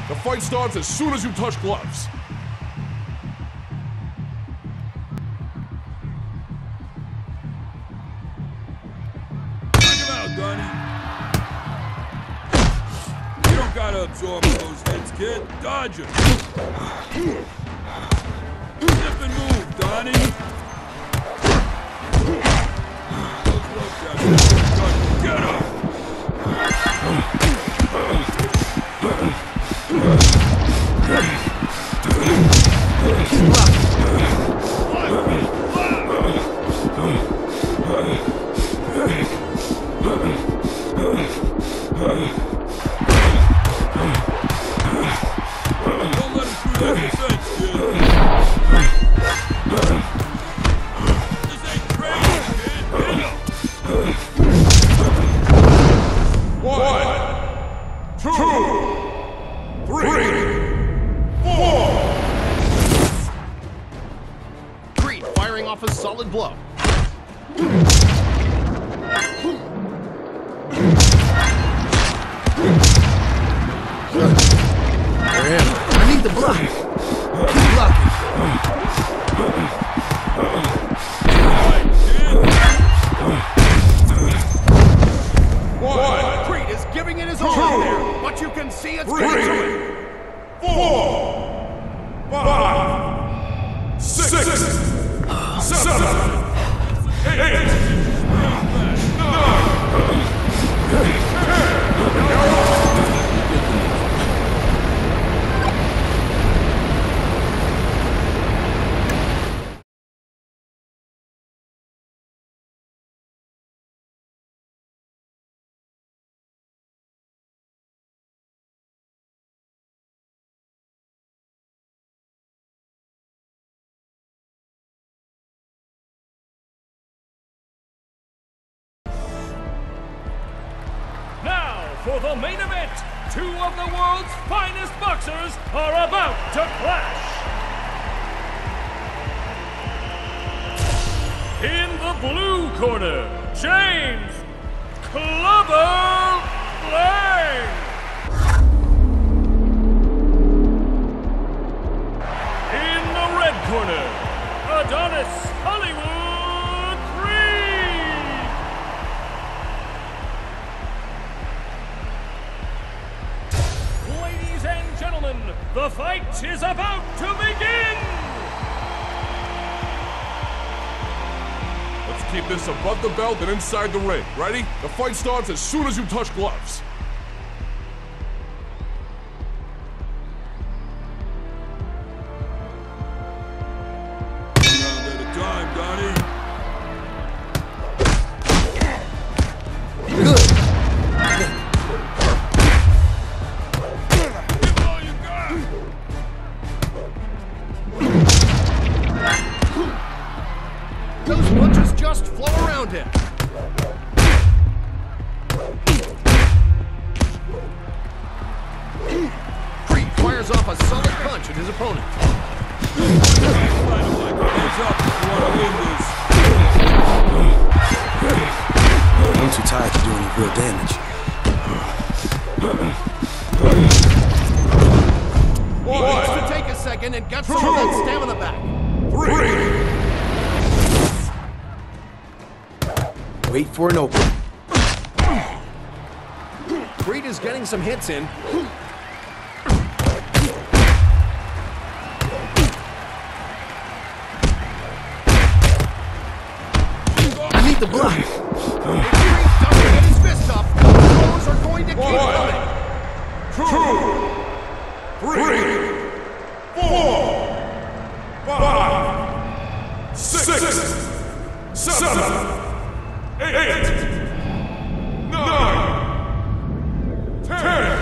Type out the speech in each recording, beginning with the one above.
The fight starts as soon as you touch gloves. Knock him out, Donnie. You don't gotta absorb those hits, kid. Dodge it. Step and move, Donnie. Get up! Don't let him shoot that defense, kid. This ain't crazy, kid. Get up! 1, 2, 3, 4. Creed firing off a solid blow. I need the block. Keep blocking. Creed is giving it his all out there, but you can see it's getting to it. 4, 5, 6, 7, 8, 9, 10. For the main event, two of the world's finest boxers are about to clash. In the blue corner, James Clubber Lang. In the red corner, Adonis Hollywood Creed. Ladies and gentlemen, the fight is about to begin! Let's keep this above the belt and inside the ring. Ready? The fight starts as soon as you touch gloves. One round at a time, Donnie. Good. Give all you got. Those punches just flow around him. Creed fires off a solid punch at his opponent. Line him like hands up if you want to win this. I'm too tired to do any real damage. Needs to take a second and get some of that stamina back. 3. Wait for an opening. Creed is getting some hits in. I need the block. If Creed doesn't get his fist up, the blows are going to keep coming. 2, 3, 4, 5, 6, 7, 8, 9, 10.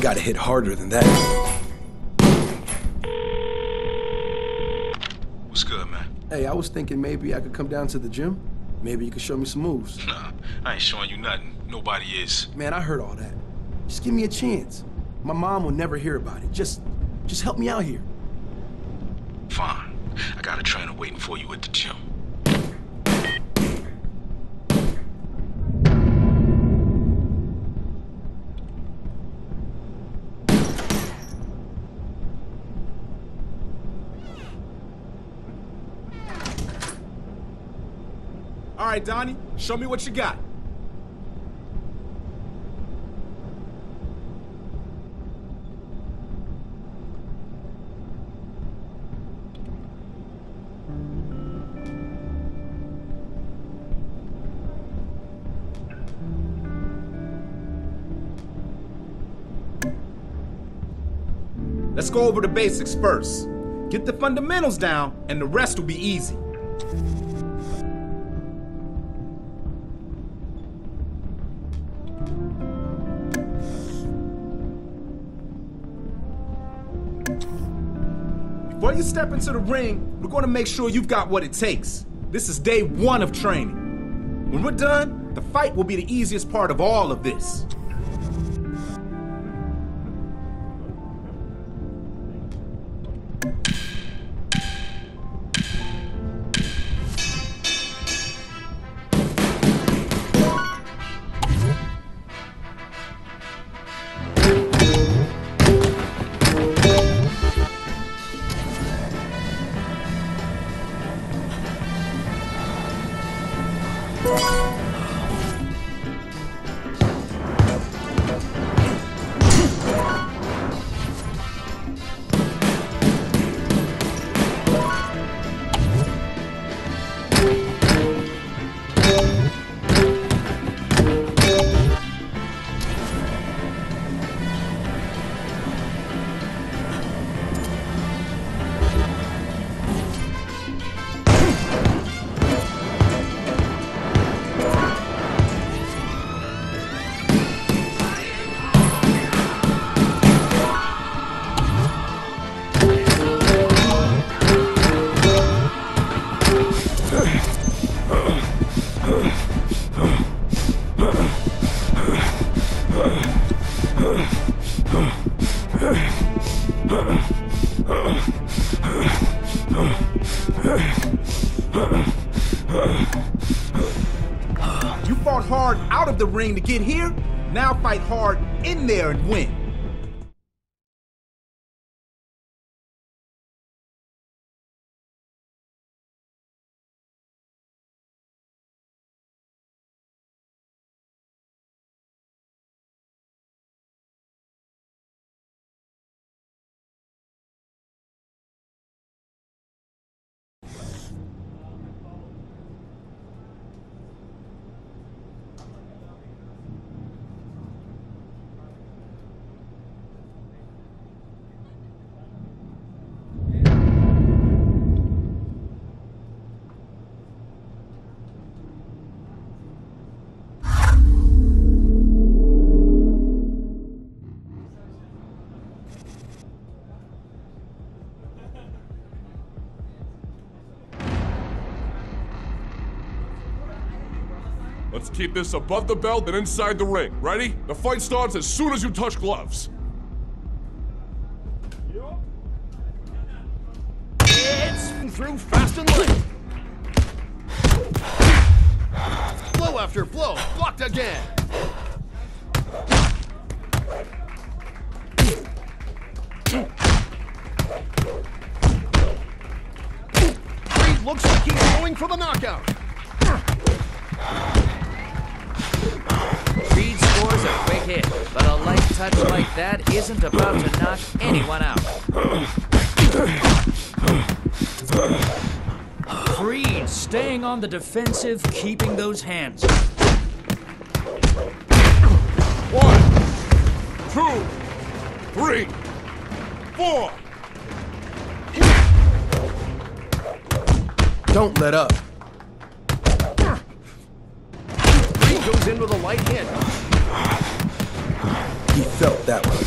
gotta hit harder than that. What's good, man? Hey, I was thinking maybe I could come down to the gym. Maybe you could show me some moves. Nah, I ain't showing you nothing. Nobody is. Man, I heard all that. Just give me a chance. My mom will never hear about it. Just help me out here. Fine. I got a trainer waiting for you at the gym. All right, Donnie, show me what you got. Let's go over the basics first. Get the fundamentals down, and the rest will be easy. Before you step into the ring, we're going to make sure you've got what it takes. This is day 1 of training. When we're done, the fight will be the easiest part of all of this. You fought hard out of the ring to get here. Now fight hard in there and win. Let's keep this above the belt and inside the ring. Ready? The fight starts as soon as you touch gloves. It's through fast and light. Blow after blow, blocked again. Reed looks like he's going for the knockout. Reed scores a quick hit, but a light touch like that isn't about to knock anyone out. Reed staying on the defensive, keeping those hands. 1, 2, 3, 4. Don't let up. Reed goes in with a light hit. He felt that one.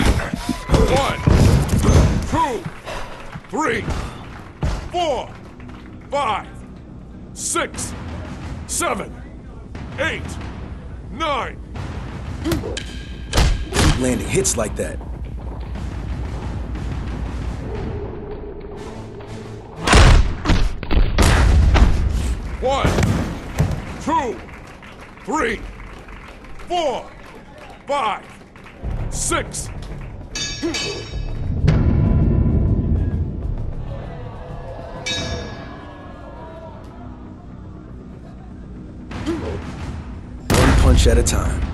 1, 2, 3, 4, 5, 6, 7, 8, 9. Keep landing hits like that. One, 2, 3, 4, 5, 6. One punch at a time.